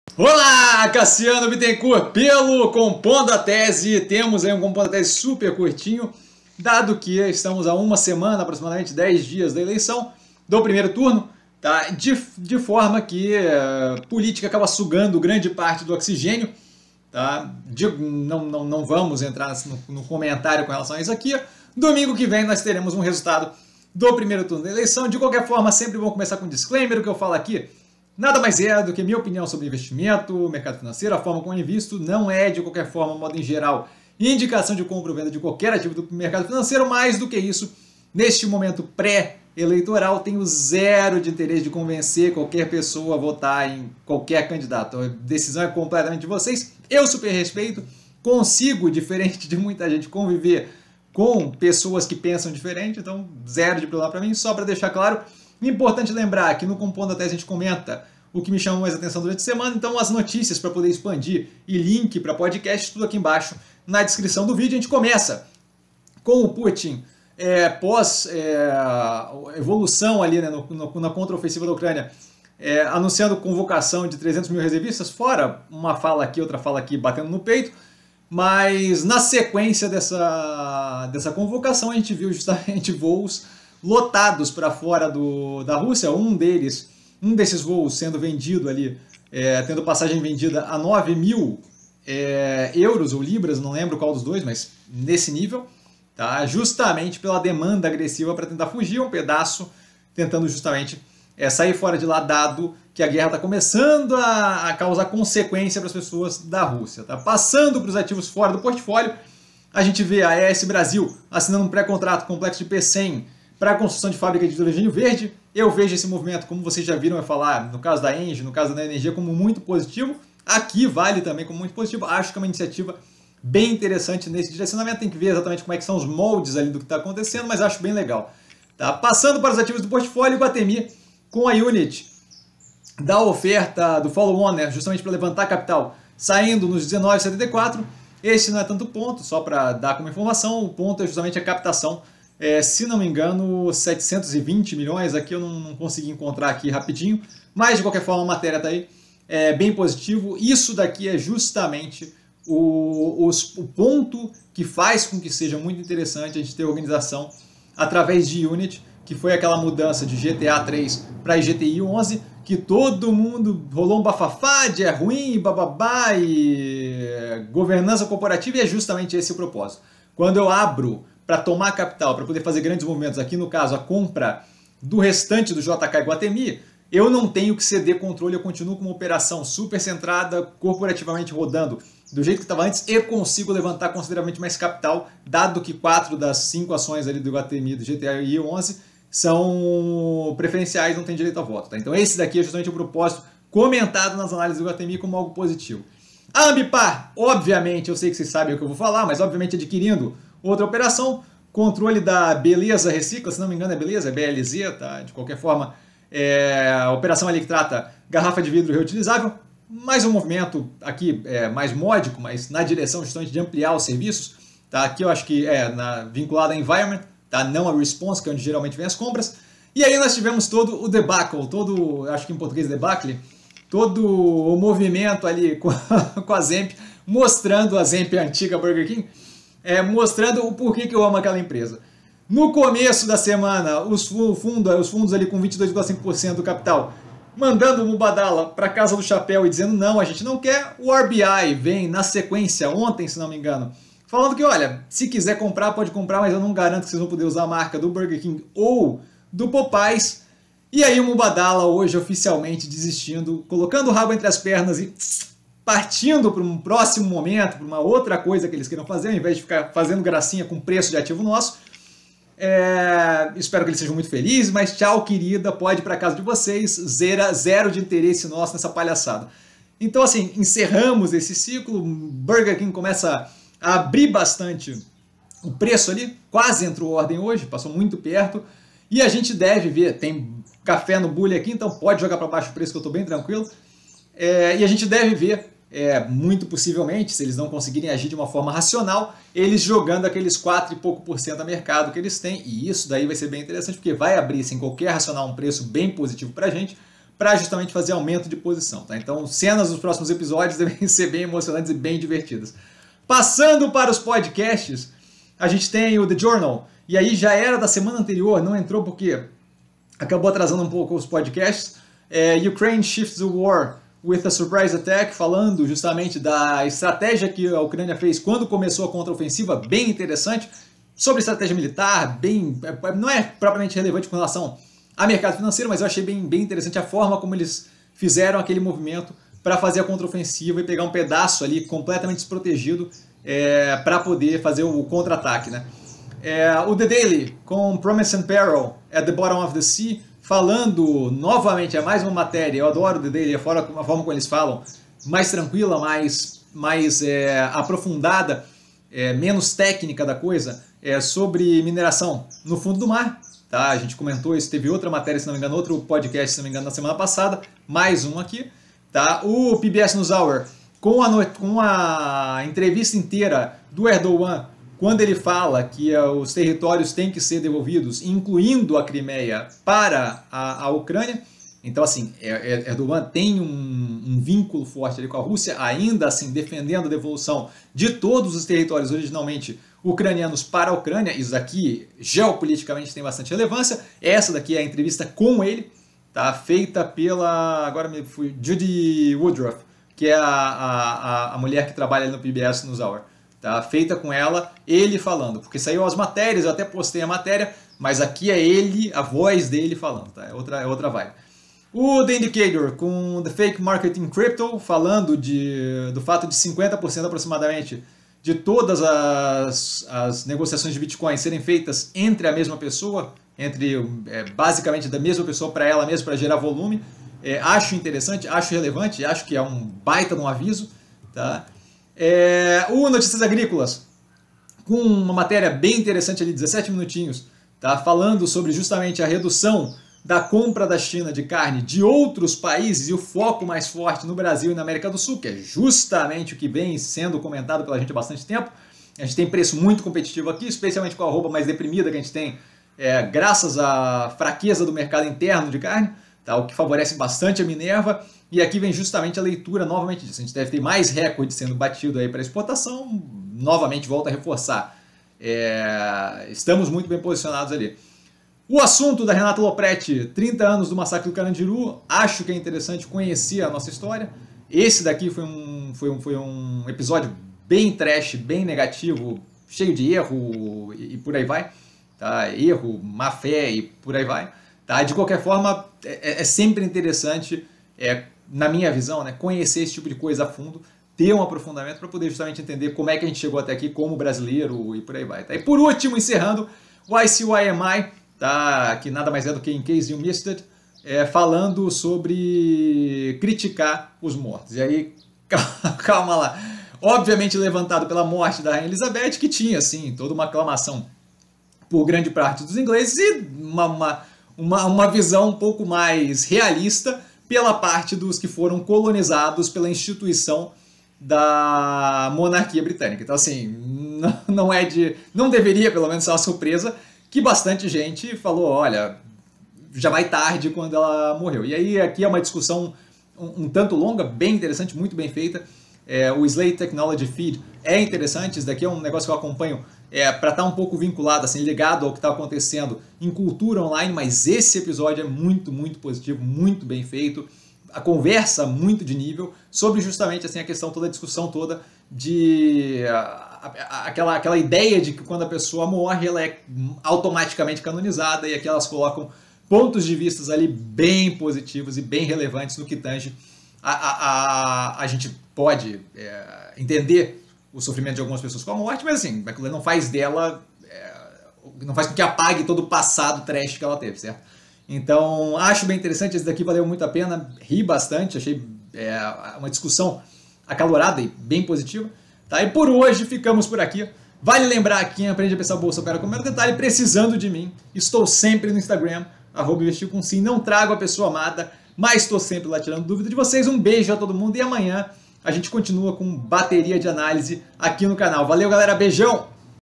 Olá, Cassiano Bittencourt, pelo Compondo a Tese. Temos aí um Compondo a Tese super curtinho, dado que estamos a uma semana, aproximadamente 10 dias da eleição, do primeiro turno, tá? De forma que a política acaba sugando grande parte do oxigênio. Tá? Não vamos entrar no comentário com relação a isso aqui. Domingo que vem nós teremos um resultado do primeiro turno da eleição. De qualquer forma, sempre vamos começar com um disclaimer. O que eu falo aqui nada mais é do que minha opinião sobre investimento, mercado financeiro, a forma como eu invisto. Não é, de qualquer forma, modo em geral, indicação de compra ou venda de qualquer ativo do mercado financeiro. Mais do que isso, neste momento pré-eleitoral, tenho zero de interesse de convencer qualquer pessoa a votar em qualquer candidato. A decisão é completamente de vocês. Eu super respeito, consigo, diferente de muita gente, conviver com pessoas que pensam diferente, então zero de problema para mim. Só para deixar claro, importante lembrar que no Compondo a Tese a gente comenta o que me chamou mais atenção durante a semana, então as notícias para poder expandir e link para podcast, tudo aqui embaixo na descrição do vídeo. A gente começa com o Putin pós-evolução ali, né, na contraofensiva da Ucrânia, anunciando convocação de 300 mil reservistas, fora uma fala aqui, outra fala aqui, batendo no peito. Mas na sequência dessa convocação a gente viu justamente voos lotados para fora da Rússia. Um desses voos sendo vendido ali, tendo passagem vendida a 9 mil euros ou libras, não lembro qual dos dois, mas nesse nível, tá? Justamente pela demanda agressiva para tentar fugir, um pedaço tentando justamente sair fora de lá, dado que a guerra está começando a causar consequência para as pessoas da Rússia. Tá? Passando para os ativos fora do portfólio, a gente vê a ES Brasil assinando um pré-contrato complexo de P100 para a construção de fábrica de hidrogênio verde. Eu vejo esse movimento, como vocês já viram eu falar, no caso da Engie, no caso da Energia, como muito positivo. Aqui vale também como muito positivo. Acho que é uma iniciativa bem interessante nesse direcionamento. Tem que ver exatamente como é que são os moldes ali do que está acontecendo, mas acho bem legal. Tá? Passando para os ativos do portfólio, o Iguatemi com a Unity da oferta do follow-on, né, justamente para levantar capital, saindo nos 19,74. Esse não é tanto ponto, só para dar como informação, o ponto é justamente a captação, se não me engano, 720 milhões, aqui eu não consegui encontrar aqui rapidinho, mas de qualquer forma a matéria está aí, bem positivo. Isso daqui é justamente o ponto que faz com que seja muito interessante a gente ter organização através de Unity, que foi aquela mudança de GTA 3 para IGTI 11, que todo mundo rolou um bafafá de ruim, bababá, e governança corporativa, e é justamente esse o propósito. Quando eu abro para tomar capital, para poder fazer grandes movimentos, aqui no caso a compra do restante do JK Iguatemi, eu não tenho que ceder controle, eu continuo com uma operação super centrada, corporativamente rodando do jeito que estava antes, e consigo levantar consideravelmente mais capital, dado que 4 das 5 ações ali do Iguatemi do GTI 11 são preferenciais, não tem direito a voto. Tá? Então esse daqui é justamente o propósito comentado nas análises do Iguatemi como algo positivo. A Ambipar, obviamente, eu sei que vocês sabem o que eu vou falar, mas obviamente adquirindo outra operação, controle da Beleza Recicla, se não me engano é Beleza, é BLZ, tá? De qualquer forma, a operação ali que trata garrafa de vidro reutilizável, mais um movimento aqui mais módico, mas na direção justamente de ampliar os serviços. Tá? Aqui eu acho que vinculado a Environment, tá? Não a Response, que é onde geralmente vem as compras. E aí nós tivemos todo o debacle, acho que em português debacle, todo o movimento ali com a Zemp, mostrando a Zemp, a antiga Burger King, mostrando o porquê que eu amo aquela empresa. No começo da semana, os fundos ali com 22,5% do capital, mandando o Mubadala para casa do chapéu e dizendo não, a gente não quer. O RBI vem na sequência, ontem se não me engano, falando que, olha, se quiser comprar, pode comprar, mas eu não garanto que vocês vão poder usar a marca do Burger King ou do Popeyes. E aí o Mubadala hoje oficialmente desistindo, colocando o rabo entre as pernas e partindo para um próximo momento, para uma outra coisa que eles queiram fazer, ao invés de ficar fazendo gracinha com preço de ativo nosso. Espero que eles sejam muito felizes, mas tchau, querida, pode ir para casa de vocês, zero de interesse nosso nessa palhaçada. Então, assim, encerramos esse ciclo, Burger King começa a abrir bastante o preço ali, quase entrou ordem hoje, passou muito perto, e a gente deve ver, tem café no bule aqui, então pode jogar para baixo o preço que eu estou bem tranquilo, e a gente deve ver, muito possivelmente, se eles não conseguirem agir de uma forma racional, eles jogando aqueles 4 e pouco por cento a mercado que eles têm, e isso daí vai ser bem interessante, porque vai abrir sem qualquer racional um preço bem positivo para a gente, para justamente fazer aumento de posição. Tá? Então, cenas dos próximos episódios devem ser bem emocionantes e bem divertidas. Passando para os podcasts, a gente tem o The Journal, e aí já era da semana anterior, não entrou porque acabou atrasando um pouco os podcasts. Ukraine shifts the war with a surprise attack, falando justamente da estratégia que a Ucrânia fez quando começou a contraofensiva, bem interessante, sobre estratégia militar, não é propriamente relevante com relação a mercado financeiro, mas eu achei bem interessante a forma como eles fizeram aquele movimento para fazer a contraofensiva e pegar um pedaço ali completamente desprotegido para poder fazer o contra-ataque, né? O The Daily, com Promise and Peril at the Bottom of the Sea, falando novamente, é mais uma matéria, eu adoro o The Daily, a forma como eles falam, mais tranquila, mais aprofundada, menos técnica da coisa, sobre mineração no fundo do mar. Tá? A gente comentou isso, teve outra matéria, se não me engano, outro podcast, se não me engano, na semana passada, mais um aqui. Tá? O PBS NewsHour, com a entrevista inteira do Erdogan, quando ele fala que os territórios têm que ser devolvidos, incluindo a Crimeia, para a Ucrânia. Então, assim, Erdogan tem um vínculo forte ali com a Rússia, ainda assim defendendo a devolução de todos os territórios originalmente ucranianos para a Ucrânia. Isso daqui, geopoliticamente, tem bastante relevância. Essa daqui é a entrevista com ele, tá? Feita pela, agora me fui, Judy Woodruff, que é a mulher que trabalha ali no PBS NewsHour. Tá? Feita com ela, ele falando, porque saiu as matérias, eu até postei a matéria, mas aqui é ele, a voz dele falando, tá? É outra vibe. O The Indicator, com The Fake Market in Crypto, falando do fato de 50% aproximadamente de todas as negociações de Bitcoin serem feitas entre a mesma pessoa, basicamente da mesma pessoa para ela mesma, para gerar volume. Acho interessante, acho relevante, acho que é um baita de um aviso, tá? O Notícias Agrícolas, com uma matéria bem interessante ali, 17 minutinhos, tá? Falando sobre justamente a redução da compra da China de carne de outros países e o foco mais forte no Brasil e na América do Sul, que é justamente o que vem sendo comentado pela gente há bastante tempo. A gente tem preço muito competitivo aqui, especialmente com a arroba mais deprimida que a gente tem, graças à fraqueza do mercado interno de carne, tá? O que favorece bastante a Minerva. E aqui vem justamente a leitura novamente disso. A gente deve ter mais recorde sendo batido aí para exportação. Novamente, volta a reforçar. Estamos muito bem posicionados ali. O assunto da Renata Lopretti, 30 anos do massacre do Carandiru. Acho que é interessante conhecer a nossa história. Esse daqui foi um episódio bem trash, bem negativo, cheio de erro e por aí vai. Tá? Erro, má fé e por aí vai. Tá? De qualquer forma, é sempre interessante, na minha visão, né, conhecer esse tipo de coisa a fundo, ter um aprofundamento para poder justamente entender como é que a gente chegou até aqui como brasileiro e por aí vai. Tá? E por último, encerrando, o ICYMI, tá? Que nada mais é do que In Case You Missed It, falando sobre criticar os mortos. E aí, calma lá, obviamente levantado pela morte da Rainha Elizabeth, que tinha, assim, toda uma aclamação por grande parte dos ingleses e uma visão um pouco mais realista pela parte dos que foram colonizados pela instituição da monarquia britânica. Então, assim, não deveria, pelo menos, ser uma surpresa que bastante gente falou, olha, já vai tarde quando ela morreu. E aí, aqui é uma discussão um tanto longa, bem interessante, muito bem feita. O Slate Technology Feed é interessante, isso daqui é um negócio que eu acompanho para estar um pouco vinculado, assim, ligado ao que está acontecendo em cultura online, mas esse episódio é muito, muito positivo, muito bem feito, a conversa muito de nível, sobre justamente assim, a questão toda, a discussão toda de aquela ideia de que quando a pessoa morre, ela é automaticamente canonizada, e aqui elas colocam pontos de vista ali bem positivos e bem relevantes no que tange a gente pode entender o sofrimento de algumas pessoas com a morte, mas assim, aquilo não faz dela, não faz com que apague todo o passado trash que ela teve, certo? Então, acho bem interessante, esse daqui valeu muito a pena, ri bastante, achei uma discussão acalorada e bem positiva. Tá? E por hoje ficamos por aqui. Vale lembrar que quem aprende a pensar bolsa opera com o menor detalhe, precisando de mim, estou sempre no Instagram, @investircomsim, não trago a pessoa amada, mas estou sempre lá tirando dúvida de vocês. Um beijo a todo mundo e amanhã a gente continua com bateria de análise aqui no canal. Valeu, galera, beijão!